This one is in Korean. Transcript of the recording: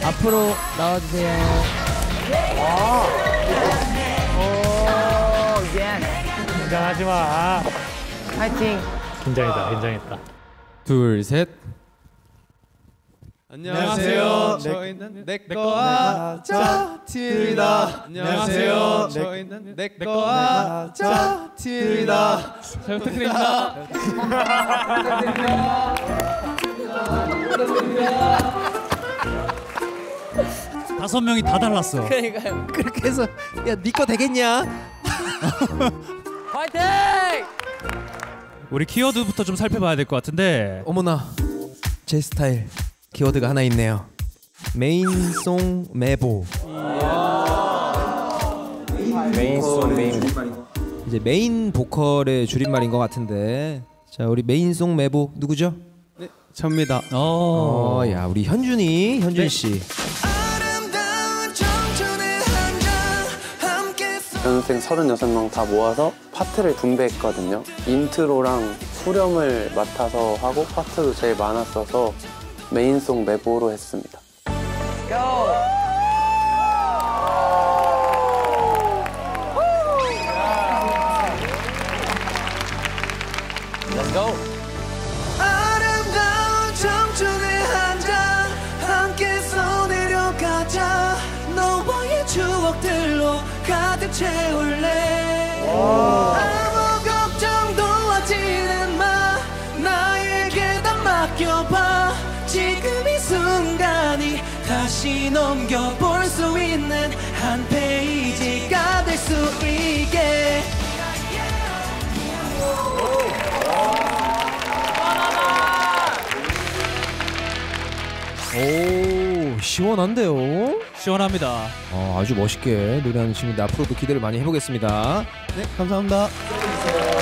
앞으로 나와주세요. 긴장하지 마. 파이팅. 긴장했다. 둘, 셋. 안녕하세요. 저희는 내꺼와 자티입니다. 안녕하세요. 저희는 내꺼와 자티입니다. 잘 부탁드립니다. 다섯 명이 다 달랐어. 그러니까요. 그렇게 해서 야, 니 거 되겠냐? 파이팅! 우리 키워드부터 좀 살펴봐야 될 것 같은데. 어머나, 제 스타일 키워드가 하나 있네요. 메인송 메보. 이제 메인 보컬의 줄임말인 것 같은데, 자, 우리 메인송 메보 누구죠? 네, 접니다. 야, 우리 현준 씨. 연습생 36명 다 모아서 파트를 분배했거든요. 인트로랑 후렴을 맡아서 하고 파트도 제일 많았어서 메인송 메보로 했습니다. Let's go. 아름다운 청춘의 한 장 함께 써내려가자. 너와의 추억들로 가득 채울래. 아무 걱정도 하지는 마. 나에게 다 맡겨봐. 지금 이 순간이 다시 넘겨볼 수 있는 한 페이지가 될 수 있게. 오, 시원한데요? 시원합니다. 아주 멋있게 노래하는 친구인데 앞으로도 기대를 많이 해보겠습니다. 네, 감사합니다.